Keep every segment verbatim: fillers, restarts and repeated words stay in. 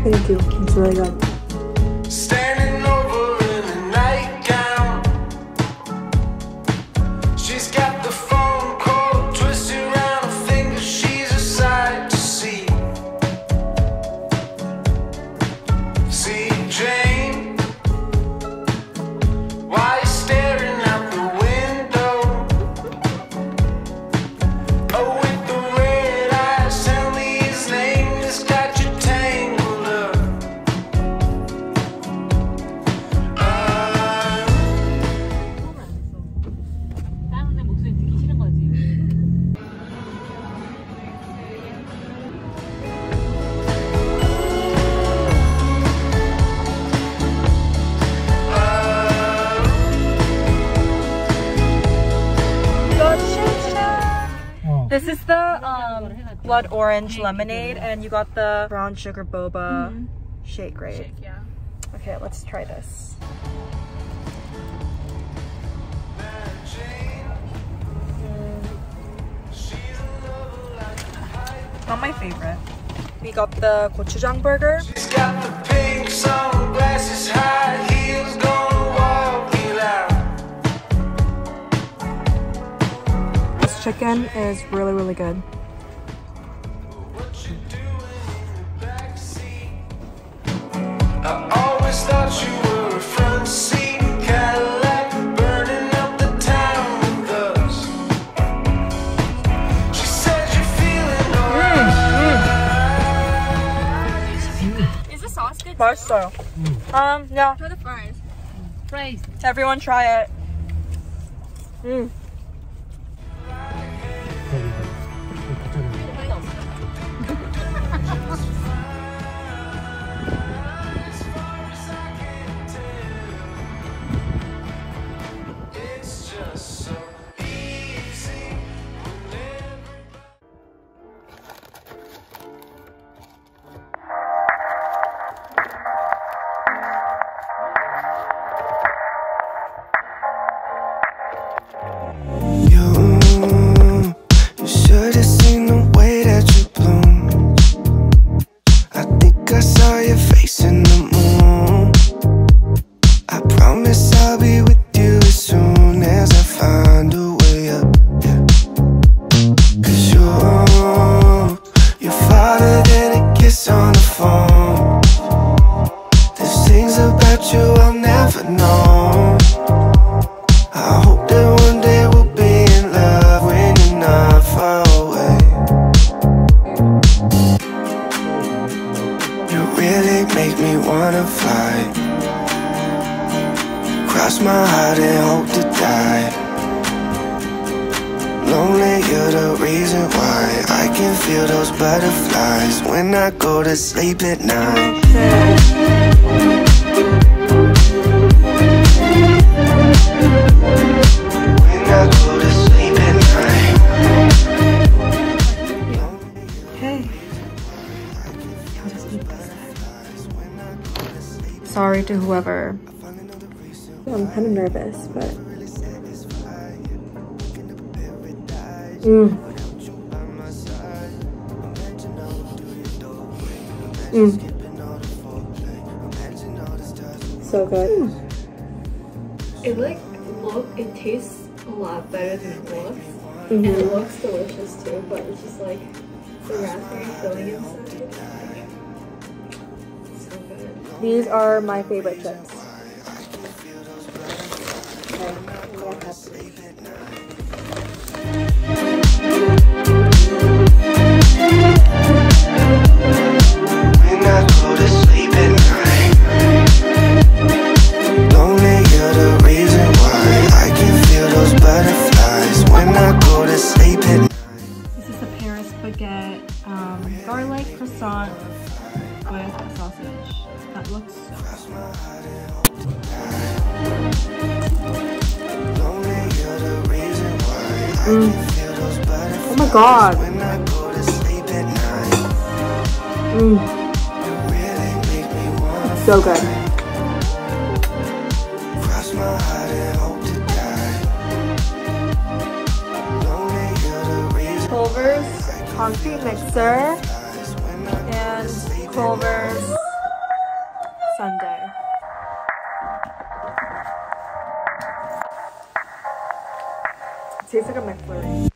Thank you. It's really good. Standing over in a nightgown. She's got the phone cord twisted around her finger. She's a sight to see. See, Jane, why you staring out the window? Oh, with the red eyes, tell me his name has got you tangled up. 다른 애 목소리 듣기 싫은 거지. This is the um, blood orange lemonade, and you got the brown sugar boba mm-hmm. shake, right? Shake, yeah. Okay, let's try this. Not my favorite. We got the gochujang burger. She's got the pink sunglasses, high heels, gonna walk it out. This chicken is really, really good. What you doing in the backseat? I always thought you were a front seat Cadillac, burning up the town with us. She said you're feeling alright. Is the sauce good? Bar style. Um, yeah. Try the fries. Fries. Everyone try it. Mm. It's just so easy whenever. You, you should have seen the way that you bloomed. I think I saw your face in the moon. I promise I'll be with you as soon as I find a way up. Yeah. Cause you're, you're farther than a kiss on the phone. There's things about you I'll never know. I hope that one day we'll be in love when you're not far away. You really make me wanna fly, cross my heart and hope to die. Lonely, you're the reason why I can feel those butterflies when I go to sleep at night. When I go to sleep at night. Okay. I'll just eat this. Sorry to whoever. I'm kind of nervous, but. Mm. Mm. So good. Mm. It like look. It tastes a lot better than it looks, Mm-hmm. and it looks delicious too. But it's just like the raspberry filling inside. So good. These are my favorite chips. Okay, I'm gonna have to. When I go to sleep at night, lonely, you're the reason why I can feel those butterflies when I go to sleep at night. This is a Paris baguette, um, garlic croissant with sausage. That looks so Lonely, you're the reason why I Mm. can feel those butterflies Oh my god. when I go to sleep at night. Mm. You really make me wanna So good. cross my heart and hope to die. Lonely, you're the reason Culvers concrete mixer and Culvers sundae. It tastes like a McFlurry.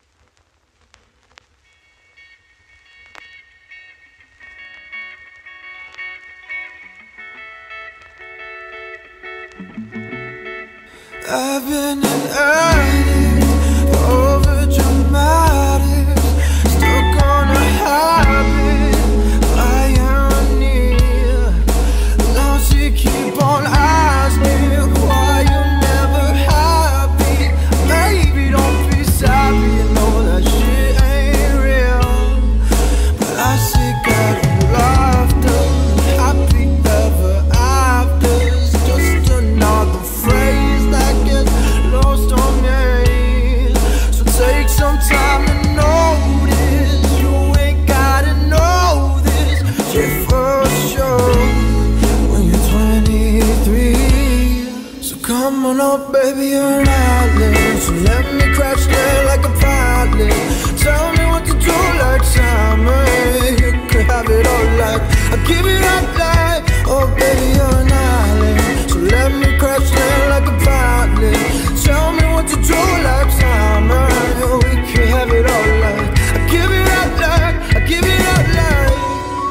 I've been an addict, over dramatic, stuck on a habit, irony. Now she keep on asking why you never happy. Baby, don't be sappy, you know that shit ain't real. But I see God in laughter, happy ever after. It's just another phrase that gets lost on me. So take some time to notice. You ain't gotta know this shit for sure when you're twenty-three. So come on up, baby, you're an island. So let me crash there like a pilot. Tell me what to do like summer. You could have it all like I give it up like, oh baby, you're an island. So let me crash there like a pilot. Tell me what to do like summer. We can have it all like I give it up like, I give it up like.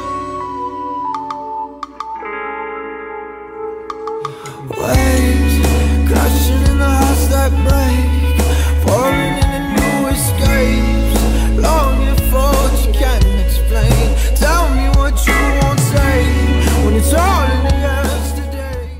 Waves crashing in the house that break, pouring in the new escapes, longing for what you can't explain. Tell me what you won't say when it's all in the yesterday.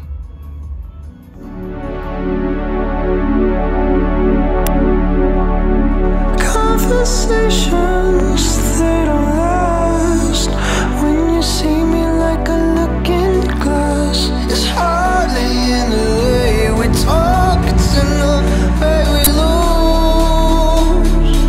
Conversations, they don't last when you see me like a looking glass. It's hardly in the way we talk, it's in the way we lose.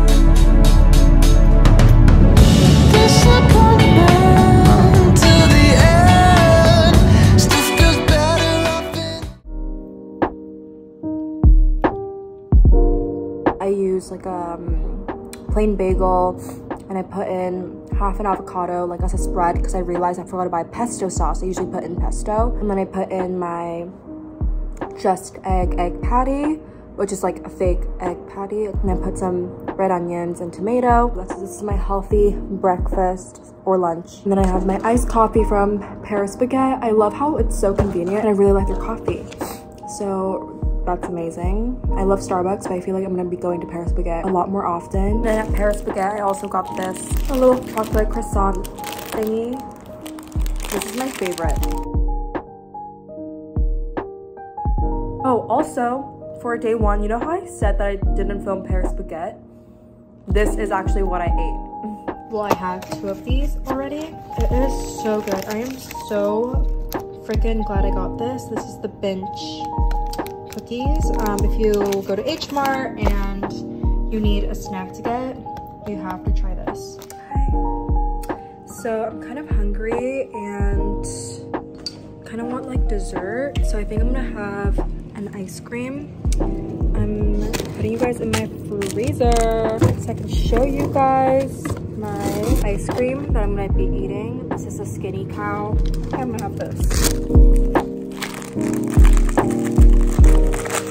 Disappointment till the end, stuff goes better up in. I use like a um, plain bagel and I put in half an avocado like as a spread because I realized I forgot to buy pesto sauce. I usually put in pesto. And then I put in my just egg egg patty, which is like a fake egg patty. And I put some red onions and tomato. This is my healthy breakfast or lunch. And then I have my iced coffee from Paris Baguette. I love how it's so convenient and I really like their coffee. So that's amazing. I love Starbucks, but I feel like I'm gonna be going to Paris Baguette a lot more often. Then at Paris Baguette, I also got this a little chocolate croissant thingy. This is my favorite. Oh, also, for day one, you know how I said that I didn't film Paris Baguette? This is actually what I ate. Well, I have two of these already. It is so good. I am so freaking glad I got this. This is the bench cookies. Um, if you go to H Mart and you need a snack to get, you have to try this. So I'm kind of hungry and kind of want like dessert. So I think I'm gonna have an ice cream. I'm putting you guys in my freezer so I can show you guys my ice cream that I'm gonna be eating. This is a Skinny Cow. I'm gonna have this.